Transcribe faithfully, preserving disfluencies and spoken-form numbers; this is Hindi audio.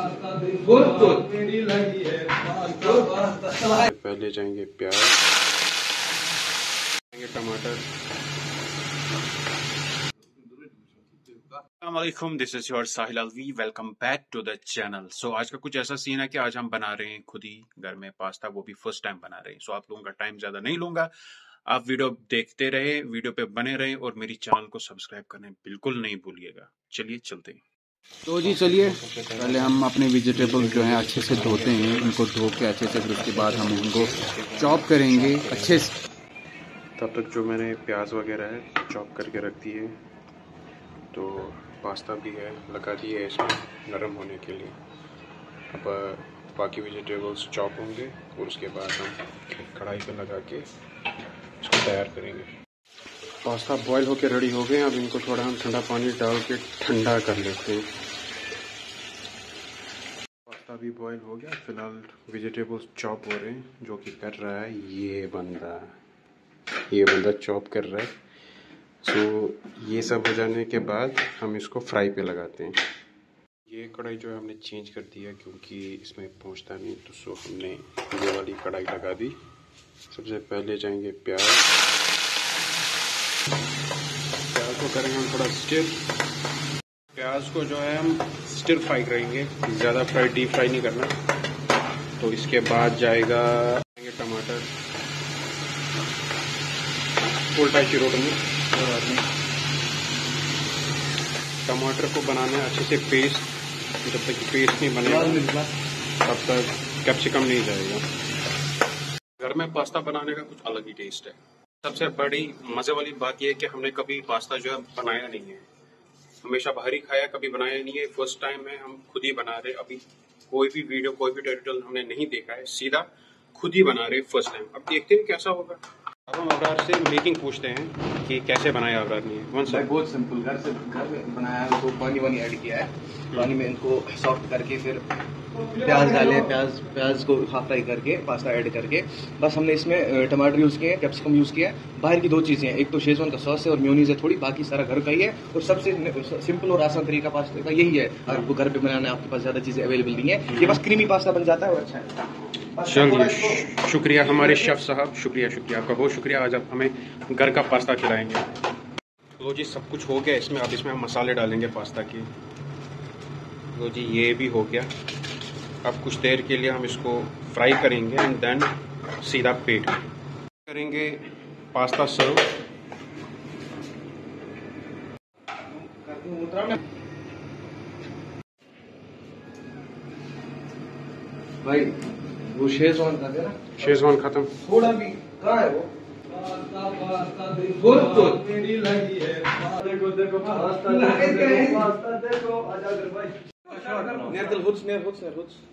पहले जाएंगे प्याज, टमाटर। अस्सलामुअलैकुम, this is your Sahil Alvi. Welcome back to the channel. So आज का कुछ ऐसा सीन है कि आज हम बना रहे हैं खुद ही घर में पास्ता, वो भी फर्स्ट टाइम बना रहे हैं। सो so, आप लोगों का टाइम ज्यादा नहीं लूंगा, आप वीडियो देखते रहे, वीडियो पे बने रहे और मेरी चैनल को सब्सक्राइब करने बिल्कुल नहीं भूलिएगा। चलिए चलते हैं। तो जी चलिए, पहले हम अपने वेजिटेबल्स जो हैं अच्छे से धोते हैं, उनको धो के अच्छे से, फिर उसके बाद हम उनको चॉप करेंगे अच्छे से। तब तक जो मैंने प्याज वगैरह है चॉप करके रख दी है, तो पास्ता भी है लगा दी है इसमें नरम होने के लिए। अब बाकी वेजिटेबल्स चॉप होंगे और उसके बाद हम कढ़ाई पे लगा के इसको तैयार करेंगे। पास्ता बॉईल होके रेडी हो गए। अब इनको थोड़ा हम ठंडा पानी डाल के ठंडा कर लेते हैं। पास्ता भी बॉईल हो गया। फिलहाल वेजिटेबल्स चॉप हो रहे हैं। जो कि कर रहा है ये बंदा ये बंदा चॉप कर रहा है। सो so, ये सब हो जाने के बाद हम इसको फ्राई पे लगाते हैं। ये कढ़ाई जो है हमने चेंज कर दिया क्योंकि इसमें पहुंचता नहीं, तो सो हमने ये वाली कढ़ाई लगा दी। सबसे पहले जाएंगे प्याज प्याज को करेंगे हम थोड़ा स्टिर। प्याज को जो है हम स्टिर फ्राई करेंगे, ज़्यादा फ्राई डीप फ्राई नहीं करना। तो इसके बाद जाएगा टमाटर, उल्टा चिरोट में टमाटर को बनाना है अच्छे से पेस्ट। जब तक पेस्ट नहीं बनेगा तब तक कैप्सिकम नहीं जाएगा। घर में पास्ता बनाने का कुछ अलग ही टेस्ट है। सबसे बड़ी मज़े वाली बात यह है कि हमने कभी पास्ता जो है बनाया नहीं है, हमेशा बाहर ही खाया, कभी बनाया नहीं है। फर्स्ट टाइम में हम खुद ही बना रहे। अभी कोई भी वीडियो कोई भी ट्यूटोरियल हमने नहीं देखा है, सीधा खुद ही बना रहे फर्स्ट टाइम। अब देखते हैं कैसा होगा। अब हम अबरार से मेकिंग पूछते हैं कि कैसे बनाया अबरार ने। वन सर बहुत सिंपल, घर से घर में बनाया है। तो पानी वानी ऐड किया है, पानी में इनको सॉफ्ट करके फिर प्याज डाले, प्याज प्याज को हाफ फ्राई करके पास्ता ऐड करके बस हमने इसमें टमाटर यूज़ किए, कैप्सिकम यूज़ किया। बाहर की दो चीज़ें हैं, एक तो शेजवान का सॉस है और मेयोनीज है थोड़ी, बाकी सारा घर का ही है। और सबसे सिंपल और आसान तरीका पास्ता का यही है। अगर आपको घर पे बनाना है, आपके पास ज़्यादा चीज़ें अवेलेबल नहीं है, ये बस क्रीमी पास्ता बन जाता है और अच्छा है। चलिए, शुक्रिया हमारे शेफ साहब, शुक्रिया शुक्रिया आपका बहुत शुक्रिया। आज आप हमें घर का पास्ता खिलाएंगे। लो जी, सब कुछ हो गया इसमें। अब इसमें हम मसाले डालेंगे पास्ता के। लो जी, ये भी हो गया। अब कुछ देर के लिए हम इसको फ्राई करेंगे एंड देन सीधा पेट करेंगे पास्ता सर्व। भाई वो शेजवान कर देना। शेजवान खत्म। थोड़ा भी कहाँ है वो? मेरी लगी है। देखो देखो पास्ता देखो, पास्ता देखो। आजा कर भाई। नेरदल हुट्स नेर हुट्स नेर हुट्स।